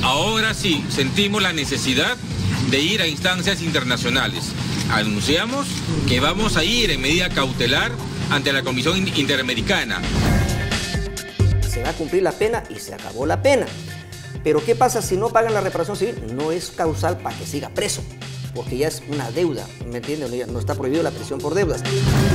Ahora sí, sentimos la necesidad de ir a instancias internacionales. Anunciamos que vamos a ir en medida cautelar ante la Comisión Interamericana. Se va a cumplir la pena y se acabó la pena. Pero ¿qué pasa si no pagan la reparación civil? No es causal para que siga preso, porque ya es una deuda, ¿me entienden? No está prohibido la prisión por deudas.